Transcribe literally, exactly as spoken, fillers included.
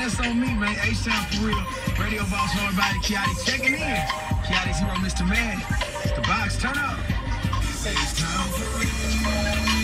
that's on me, man. H-Town for real. Radio Boss, hard body, Kiati checking in. Kiati's hero, Mister Man. It's the box, turn up. H-Town for real.